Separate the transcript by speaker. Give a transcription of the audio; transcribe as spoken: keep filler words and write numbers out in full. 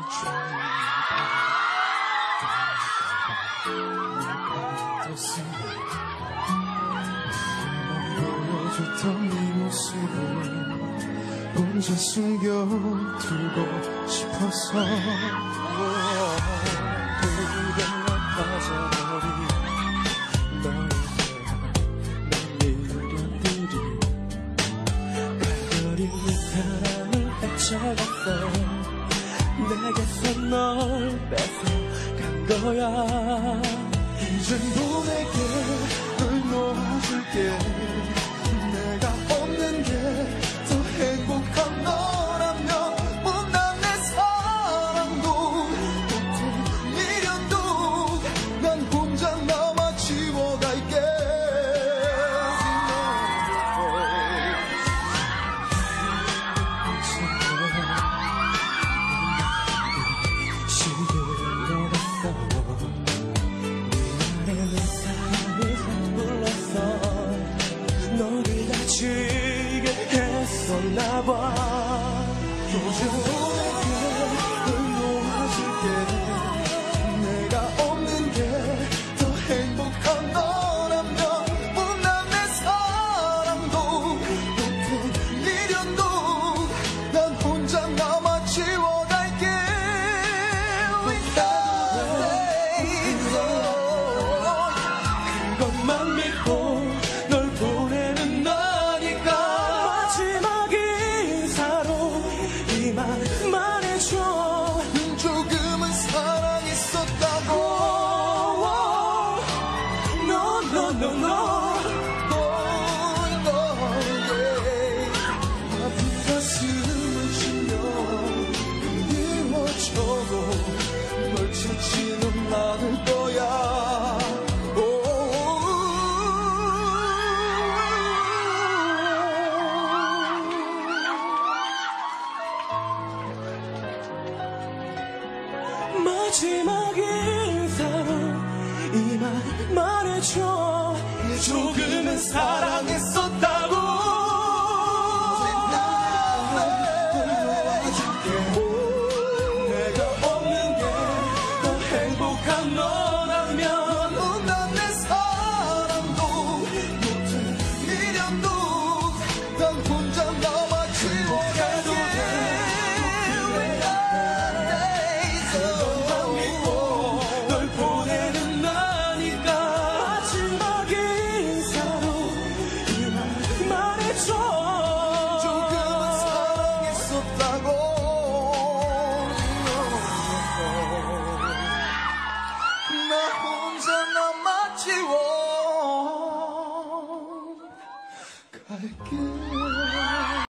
Speaker 1: 보여줬던 네 모습을 혼자 숨겨두고 싶어서 돌려 빠져버린 너의 대한 내 미련들이 가버린 내 사랑을 헤쳐갔어. 내게서 널 뺏어간 거야. 이젠 너에게 널 놓아줄게. 내가 없는 게 더 행복한 너라면 못난 내 사랑도 못해 미련도 난 혼자 남아 지워갈게. 너를 다치게 했었나봐. 요즘